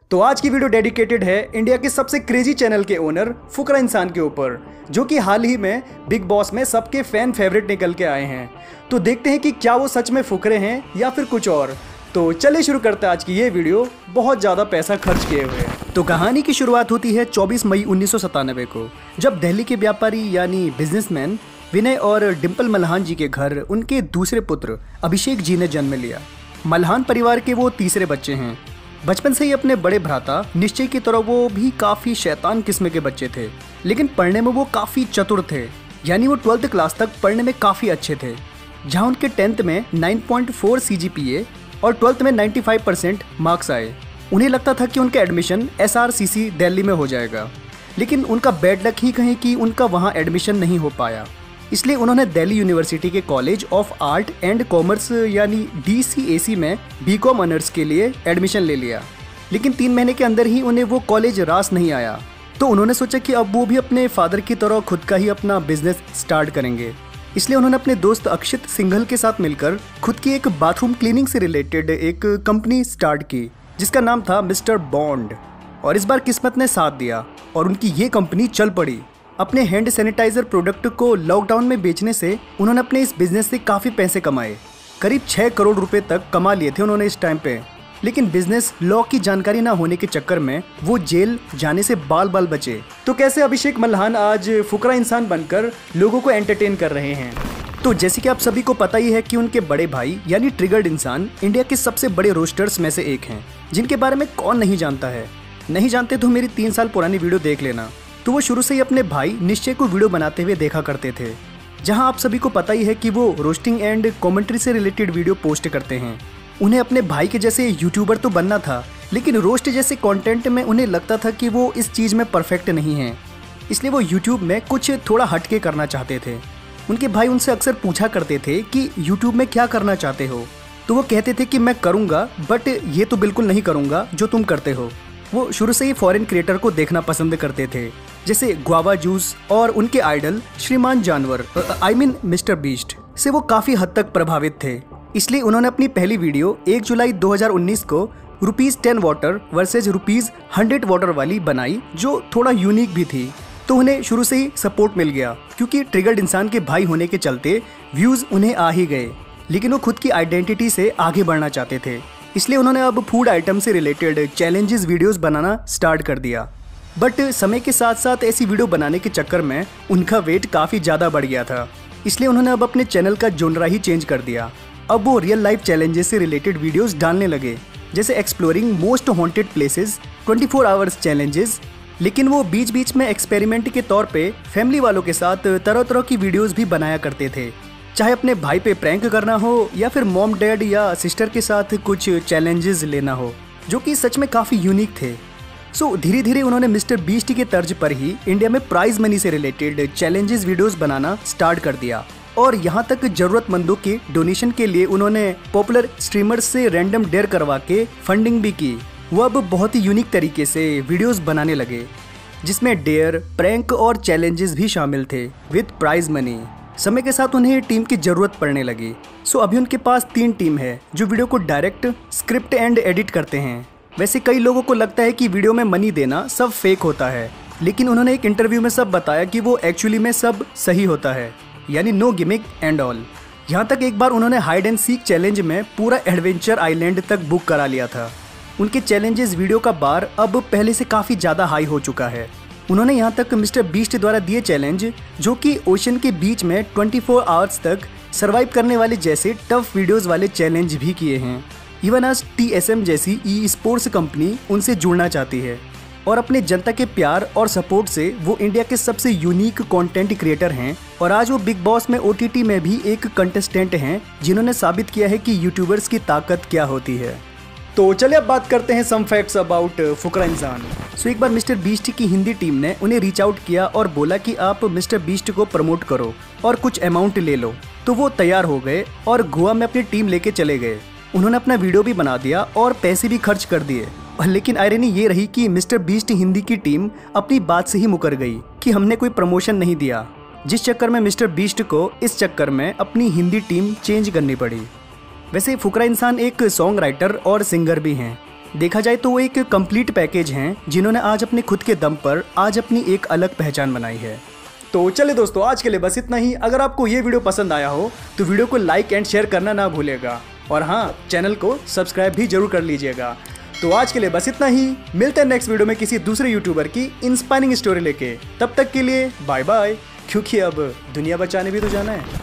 तो आज की वीडियो डेडिकेटेड है इंडिया के सबसे क्रेजी चैनल के ओनर फुकरा इंसान के ऊपर, जो कि हाल ही में बिग बॉस में सबके फैन फेवरेट निकल के आए हैं। तो देखते हैं कि क्या वो सच में फुकरे हैं या फिर कुछ और। तो चलिए शुरू करते हैं आज की ये वीडियो बहुत ज़्यादा पैसा खर्च किए हुए। तो कहानी की शुरुआत होती है 24 मई 1997 को, जब दिल्ली के व्यापारी यानी बिजनेसमैन विनय और डिम्पल मल्हान जी के घर उनके दूसरे पुत्र अभिषेक जी ने जन्म लिया। मल्हान परिवार के वो तीसरे बच्चे हैं। बचपन से ही अपने बड़े भ्राता निश्चय की तरह वो भी काफ़ी शैतान किस्म के बच्चे थे, लेकिन पढ़ने में वो काफ़ी चतुर थे। यानी वो 12th क्लास तक पढ़ने में काफ़ी अच्छे थे, जहां उनके 10th में 9.4 CGPA और 12th में 95% मार्क्स आए। उन्हें लगता था कि उनका एडमिशन SRCC दिल्ली में हो जाएगा, लेकिन उनका बैड लक ही कहें कि उनका वहाँ एडमिशन नहीं हो पाया। इसलिए उन्होंने दिल्ली यूनिवर्सिटी के college of art and commerce यानी DCAC में BCom ऑनर्स के लिए एडमिशन ले लिया। लेकिन 3 महीने के अंदर ही उन्हें वो कॉलेज रास नहीं आया, तो उन्होंने सोचा कि अब वो भी अपने फादर की तरह खुद का ही अपना बिजनेस स्टार्ट करेंगे। इसलिए उन्होंने अपने दोस्त अक्षित सिंघल के साथ मिलकर खुद की एक बाथरूम क्लीनिंग से रिलेटेड एक कंपनी स्टार्ट की, जिसका नाम था मिस्टर बॉन्ड। और इस बार किस्मत ने साथ दिया और उनकी ये कंपनी चल पड़ी। अपने हैंड सैनिटाइजर प्रोडक्ट को लॉकडाउन में बेचने से उन्होंने अपने इस बिजनेस से काफ़ी पैसे कमाए। करीब 6 करोड़ रुपए तक कमा लिए थे उन्होंने इस टाइम पे। लेकिन बिजनेस लॉ की जानकारी ना होने के चक्कर में वो जेल जाने से बाल बाल बचे। तो कैसे अभिषेक मल्हान आज फुकरा इंसान बनकर लोगों को एंटरटेन कर रहे हैं। तो जैसे कि आप सभी को पता ही है कि उनके बड़े भाई यानी ट्रिगर्ड इंसान इंडिया के सबसे बड़े रोस्टर्स में से एक हैं, जिनके बारे में कौन नहीं जानता है। नहीं जानते तो मेरी 3 साल पुरानी वीडियो देख लेना। तो वो शुरू से ही अपने भाई निश्चय को वीडियो बनाते हुए देखा करते थे, जहां आप सभी को पता ही है कि वो रोस्टिंग एंड कमेंट्री से रिलेटेड वीडियो पोस्ट करते हैं। उन्हें अपने भाई के जैसे यूट्यूबर तो बनना था, लेकिन रोस्ट जैसे कंटेंट में उन्हें लगता था कि वो इस चीज़ में परफेक्ट नहीं है, इसलिए वो यूट्यूब में कुछ थोड़ा हटके करना चाहते थे। उनके भाई उनसे अक्सर पूछा करते थे कि यूट्यूब में क्या करना चाहते हो, तो वो कहते थे कि मैं करूँगा, बट ये तो बिल्कुल नहीं करूँगा जो तुम करते हो। वो शुरू से ही फॉरेन क्रिएटर को देखना पसंद करते थे, जैसे गुआवा जूस, और उनके आइडल श्रीमान जानवर मिस्टर बीस्ट से वो काफ़ी हद तक प्रभावित थे। इसलिए उन्होंने अपनी पहली वीडियो 1 जुलाई 2019 को ₹10 वाटर वर्सेज ₹100 वाटर वाली बनाई, जो थोड़ा यूनिक भी थी। तो उन्हें शुरू से ही सपोर्ट मिल गया, क्योंकि ट्रिगर्ड इंसान के भाई होने के चलते व्यूज़ उन्हें आ ही गए। लेकिन वो खुद की आइडेंटिटी से आगे बढ़ना चाहते थे, इसलिए उन्होंने अब फूड आइटम से रिलेटेड चैलेंजेस वीडियोस बनाना स्टार्ट कर दिया। बट समय के साथ साथ ऐसी वीडियो बनाने के चक्कर में उनका वेट काफ़ी ज़्यादा बढ़ गया था, इसलिए उन्होंने अब अपने चैनल का जोनरा ही चेंज कर दिया। अब वो रियल लाइफ चैलेंजेस से रिलेटेड वीडियोस डालने लगे, जैसे exploring most haunted places, 24 hours challenges. लेकिन वो बीच बीच में एक्सपेरिमेंट के तौर पे फैमिली वालों के साथ तरह तरह की वीडियोस भी बनाया करते थे, चाहे अपने भाई पे प्रैंक करना हो या फिर मॉम डैड या सिस्टर के साथ कुछ चैलेंजेस लेना हो, जो कि सच में काफ़ी यूनिक थे। सो धीरे धीरे उन्होंने मिस्टर बीस्ट के तर्ज पर ही इंडिया में प्राइज मनी से रिलेटेड चैलेंजेस वीडियोस बनाना स्टार्ट कर दिया, और यहाँ तक ज़रूरतमंदों के डोनेशन के लिए उन्होंने पॉपुलर स्ट्रीमर्स से रैंडम डेयर करवा के फंडिंग भी की। वो अब बहुत ही यूनिक तरीके से वीडियोस बनाने लगे, जिसमें डेयर, प्रैंक और चैलेंजेस भी शामिल थे विद प्राइज मनी। समय के साथ उन्हें टीम की ज़रूरत पड़ने लगी। सो अभी उनके पास 3 टीम है जो वीडियो को डायरेक्ट, स्क्रिप्ट एंड एडिट करते हैं। वैसे कई लोगों को लगता है कि वीडियो में मनी देना सब फेक होता है, लेकिन उन्होंने एक इंटरव्यू में सब बताया कि वो एक्चुअली में सब सही होता है, यानी नो गिमिक एंड ऑल। यहाँ तक एक बार उन्होंने हाइड एंड सीक चैलेंज में पूरा एडवेंचर आइलैंड तक बुक करा लिया था। उनके चैलेंजेस वीडियो का बार अब पहले से काफ़ी ज़्यादा हाई हो चुका है। उन्होंने यहाँ तक मिस्टर बीस्ट द्वारा दिए चैलेंज, जो कि ओशन के बीच में 24 आवर्स तक सर्वाइव करने वाले जैसे टफ वीडियोस वाले चैलेंज भी किए हैं। इवन आज TSM जैसी स्पोर्ट्स कंपनी उनसे जुड़ना चाहती है, और अपने जनता के प्यार और सपोर्ट से वो इंडिया के सबसे यूनिक कंटेंट क्रिएटर हैं। और आज वो बिग बॉस में OTT में भी एक कंटेस्टेंट हैं, जिन्होंने साबित किया है कि यूट्यूबर्स की ताकत क्या होती है। तो चलिए अब बात करते हैं सम फैक्ट्स अबाउट फुकरा इंसान। सो एक बार मिस्टर बीस्ट की हिंदी टीम ने उन्हें रीच आउट किया और बोला कि आप मिस्टर बीस्ट को प्रमोट करो और कुछ अमाउंट ले लो। तो वो तैयार हो गए और गोवा में अपनी टीम लेके चले गए। उन्होंने अपना वीडियो भी बना दिया और पैसे भी खर्च कर दिए। लेकिन आयरनी ये रही कि मिस्टर बीस्ट हिंदी की टीम अपनी बात से ही मुकर गई कि हमने कोई प्रमोशन नहीं दिया, जिस चक्कर में मिस्टर बीस्ट को इस चक्कर में अपनी हिंदी टीम चेंज करनी पड़ी। वैसे फुकरा इंसान एक सॉन्ग राइटर और सिंगर भी हैं। देखा जाए तो वो एक कंप्लीट पैकेज हैं जिन्होंने आज अपने खुद के दम पर आज अपनी एक अलग पहचान बनाई है। तो चलिए दोस्तों, आज के लिए बस इतना ही। अगर आपको ये वीडियो पसंद आया हो तो वीडियो को लाइक एंड शेयर करना ना भूलेगा, और हाँ, चैनल को सब्सक्राइब भी जरूर कर लीजिएगा। तो आज के लिए बस इतना ही। मिलते हैं नेक्स्ट वीडियो में किसी दूसरे यूट्यूबर की इंस्पायरिंग स्टोरी लेके। तब तक के लिए बाय बाय, क्योंकि अब दुनिया बचाने भी तो जाना है।